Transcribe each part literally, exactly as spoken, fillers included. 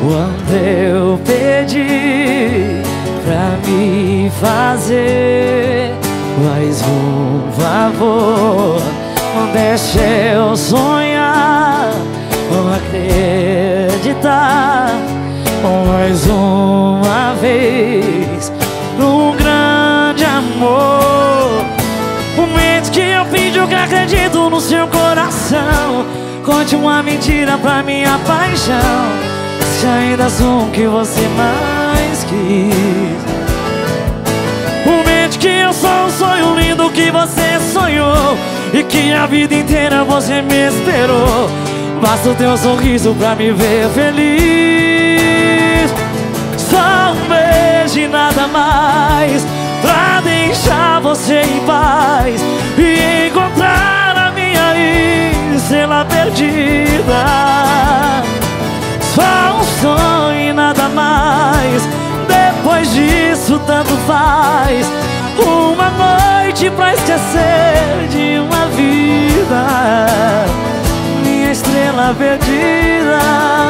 quando eu pedi pra me fazer mais um favor. Não deixe eu sonhar ou acreditar mais uma vez num grande amor. Momento que eu finjo que acredito no seu coração. Conte uma mentira pra minha paixão, se ainda sou o que você mais quis. Momento que eu sou um sonho lindo que você sonhou e que a vida inteira você me esperou. Basta o teu sorriso pra me ver feliz. Só um beijo e nada mais pra deixar você em paz e encontrar a minha estrela perdida. Só um sonho e nada mais. Depois disso tanto faz. Uma noite pra esquecer de uma vida, minha estrela perdida.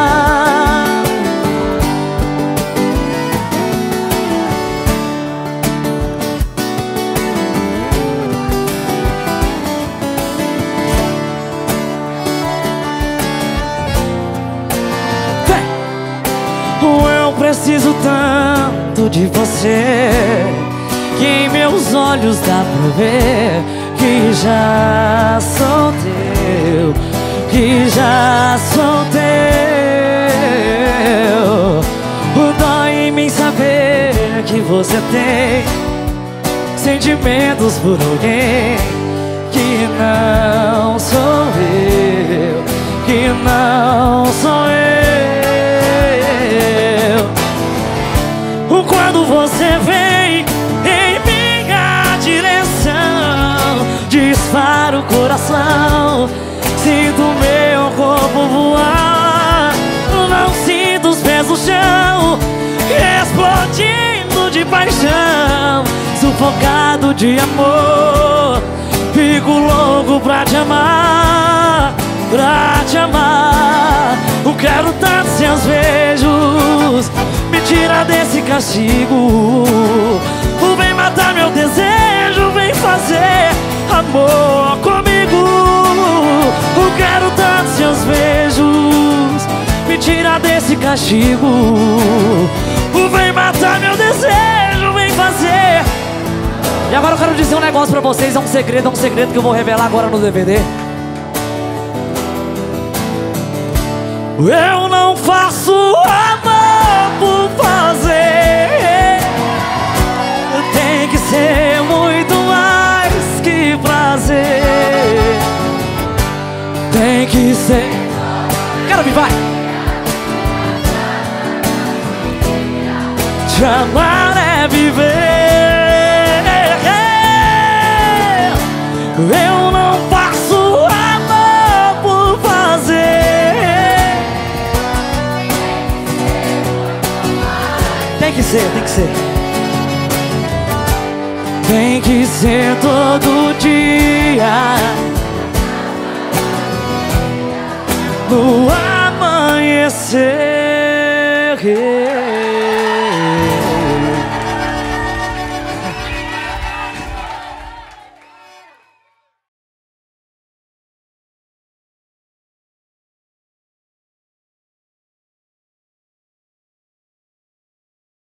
Eu preciso tanto de você que em meus olhos dá pra ver que já sou teu, que já sou teu. Dói em mim saber que você tem sentimentos por alguém que não sou eu, que não sou eu. Quando você vem em minha direção, dispara o coração, sinto meu corpo voar. Não sinto os pés no chão, explodindo de paixão, sufocado de amor. Fico louco pra te amar, pra te amar. Eu quero tanto seus beijos, me tira desse castigo. Vem matar meu desejo, vem fazer amor comigo. Eu quero tanto seus beijos, me tira desse castigo. Vem matar meu desejo, vem fazer. E agora eu quero dizer um negócio pra vocês, é um segredo, é um segredo que eu vou revelar agora no D V D. Eu não faço amor por fazer, tem que ser muito mais que prazer. Tem que ser. Quero me vai. Te amar é viver. Eu não faço amor por fazer. Tem que ser, tem que ser. Tem que ser todo dia, no amanhecer.